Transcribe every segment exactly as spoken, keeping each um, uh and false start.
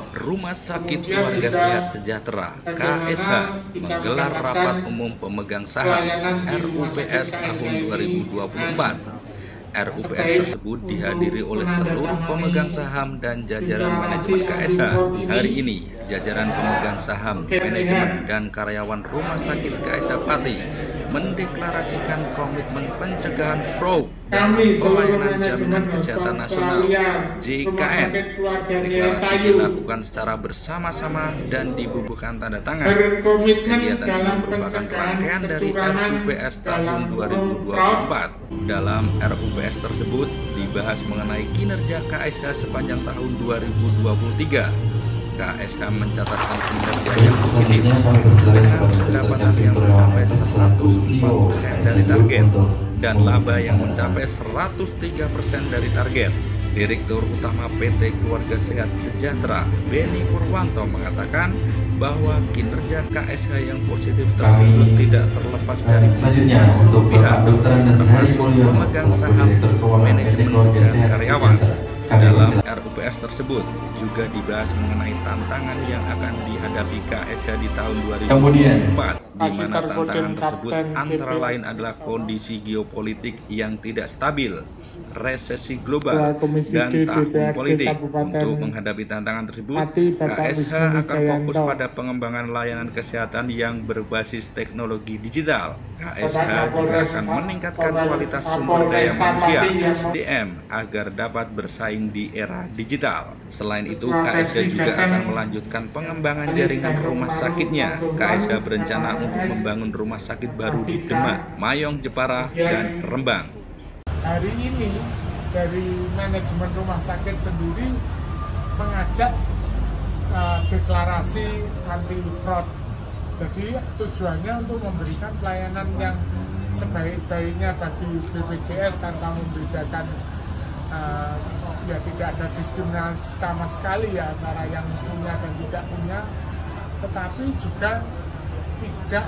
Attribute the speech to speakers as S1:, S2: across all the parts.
S1: Rumah Sakit
S2: Kemudian
S1: Keluarga
S2: juga
S1: Sehat Sejahtera K S H
S2: bisa
S1: menggelar
S2: mendapatkan
S1: rapat umum pemegang saham
S2: pelayanan di
S1: R U
S2: Rumah
S1: P
S2: Sakit
S1: S
S2: K S H
S1: tahun
S2: ini
S1: dua ribu dua puluh empat. R U P S
S2: sebaik
S1: tersebut
S2: untuk
S1: dihadiri oleh seluruh pemegang saham dan jajaran manajemen K S H. Hari ini, jajaran pemegang saham, manajemen, dan karyawan Rumah Sakit K S H Pati mendeklarasikan komitmen pencegahan fraud dalam
S2: Kami seluruh
S1: pelayanan jaminan
S2: manajemen
S1: kesehatan
S2: hotel
S1: nasional
S2: kalian
S1: J K
S2: Rumah
S1: N.
S2: Sakit Keluarga Sehat
S1: Deklarasi
S2: Kayu
S1: dilakukan secara bersama-sama dan dibubuhkan tanda tangan.
S2: berkomitmen
S1: Kegiatan ini
S2: dalam
S1: merupakan
S2: pencegahan
S1: rangkaian dari R
S2: kecurangan
S1: U P S tahun
S2: dalam
S1: dua ribu dua puluh empat. Dalam R U P S tersebut dibahas mengenai kinerja K S H sepanjang tahun dua ribu dua puluh tiga. K S H mencatatkan kinerja yang positif dengan pendapatan yang mencapai seratus empat persen dari target dan laba yang mencapai seratus tiga persen dari target. Direktur Utama P T Keluarga Sehat Sejahtera, Beni Purwanto, mengatakan bahwa kinerja K S H yang positif tersebut tidak terlepas dari
S3: selanjutnya untuk Bapak Dokter Andes Hari Mulyono,
S1: pemegang saham, manajemen, dan karyawan. Dalam R U P S tersebut juga dibahas mengenai tantangan yang akan dihadapi K S H di tahun dua ribu dua puluh empat, di mana tantangan tersebut antara lain adalah kondisi geopolitik yang tidak stabil, resesi global, dan tahun politik. Untuk menghadapi tantangan tersebut, K S H akan fokus pada pengembangan layanan kesehatan yang berbasis teknologi digital. K S H juga akan meningkatkan kualitas sumber daya manusia S D M agar dapat bersaing di era digital. Selain itu, K S H juga akan melanjutkan pengembangan jaringan rumah sakitnya. K S H berencana untuk membangun rumah sakit baru di Demak, Mayong, Jepara, dan Rembang.
S2: Hari ini dari manajemen rumah sakit sendiri mengajak uh, deklarasi anti fraud. Jadi tujuannya untuk memberikan pelayanan yang sebaik-baiknya bagi B P J S tanpa membedakan uh, ya tidak ada diskriminasi sama sekali ya antara yang punya dan tidak punya, tetapi juga tidak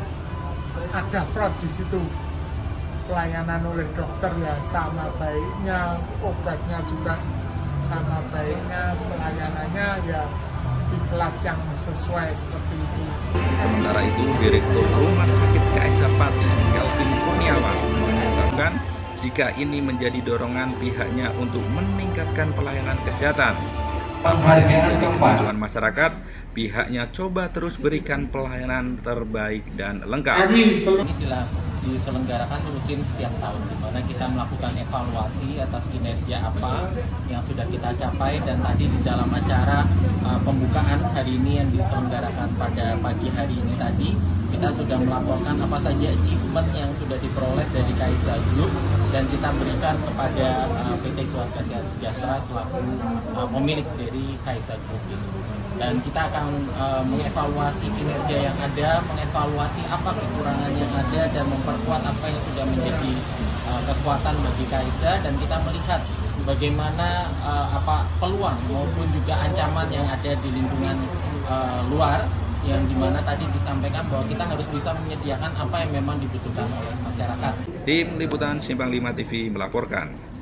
S2: ada fraud di situ. Pelayanan oleh dokter ya sama baiknya, obatnya juga sama baiknya, pelayanannya ya di kelas yang sesuai seperti itu.
S1: Sementara itu, Direktur Rumah Sakit K S H Pati, Kelvin Kurniawan, mengungkapkan jika ini menjadi dorongan pihaknya untuk meningkatkan pelayanan kesehatan.
S3: Penghargaan
S1: kebutuhan masyarakat, pihaknya coba terus berikan pelayanan terbaik dan lengkap.
S2: Kami
S4: Ini telah diselenggarakan rutin setiap tahun, di mana kita melakukan evaluasi atas kinerja apa yang sudah kita capai, dan tadi di dalam acara uh, pembukaan hari ini yang diselenggarakan pada pagi hari ini tadi, kita sudah melaporkan apa saja achievement yang sudah diperoleh dari K S H Group dan kita berikan kepada uh, P T Keluarga Sehat Sejahtera selaku uh, pemilik dari K S H Group ini. Dan kita akan uh, mengevaluasi kinerja yang ada, mengevaluasi apa kekurangan yang ada, dan memperkuat apa yang sudah menjadi uh, kekuatan bagi K S H, dan kita melihat bagaimana uh, apa peluang maupun juga ancaman yang ada di lingkungan uh, luar, yang dimana tadi disampaikan bahwa kita harus bisa menyediakan apa yang memang dibutuhkan oleh masyarakat.
S1: Tim Liputan Simpang lima T V melaporkan.